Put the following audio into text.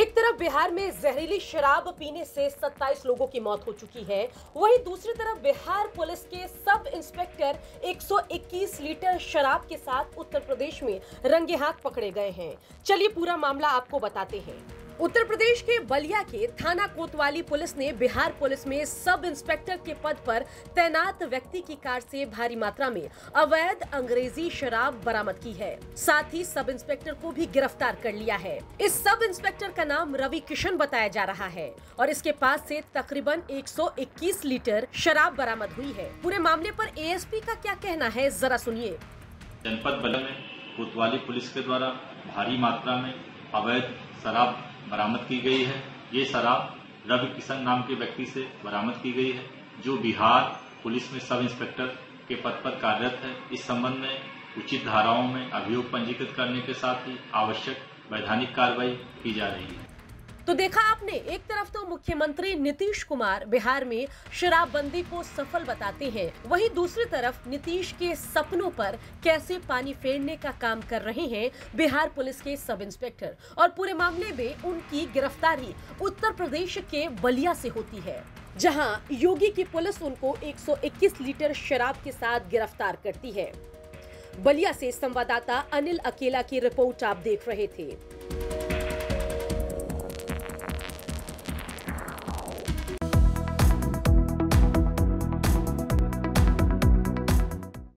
एक तरफ बिहार में जहरीली शराब पीने से 27 लोगों की मौत हो चुकी है, वहीं दूसरी तरफ बिहार पुलिस के सब इंस्पेक्टर 121 लीटर शराब के साथ उत्तर प्रदेश में रंगे हाथ पकड़े गए हैं। चलिए पूरा मामला आपको बताते हैं। उत्तर प्रदेश के बलिया के थाना कोतवाली पुलिस ने बिहार पुलिस में सब इंस्पेक्टर के पद पर तैनात व्यक्ति की कार से भारी मात्रा में अवैध अंग्रेजी शराब बरामद की है। साथ ही सब इंस्पेक्टर को भी गिरफ्तार कर लिया है। इस सब इंस्पेक्टर का नाम रवि किशन बताया जा रहा है और इसके पास से तकरीबन 121 लीटर शराब बरामद हुई है। पूरे मामले पर एएसपी का क्या कहना है, जरा सुनिए। जनपद बलिया में कोतवाली पुलिस के द्वारा भारी मात्रा में अवैध शराब बरामद की गई है। ये शराब रवि किशन नाम के व्यक्ति से बरामद की गई है, जो बिहार पुलिस में सब इंस्पेक्टर के पद पर कार्यरत है। इस संबंध में उचित धाराओं में अभियोग पंजीकृत करने के साथ ही आवश्यक वैधानिक कार्रवाई की जा रही है। तो देखा आपने, एक तरफ तो मुख्यमंत्री नीतीश कुमार बिहार में शराबबंदी को सफल बताते हैं, वहीं दूसरी तरफ नीतीश के सपनों पर कैसे पानी फेरने का काम कर रहे हैं बिहार पुलिस के सब इंस्पेक्टर। और पूरे मामले में उनकी गिरफ्तारी उत्तर प्रदेश के बलिया से होती है, जहां योगी की पुलिस उनको 121 लीटर शराब के साथ गिरफ्तार करती है। बलिया से संवाददाता अनिल अकेला की रिपोर्ट आप देख रहे थे।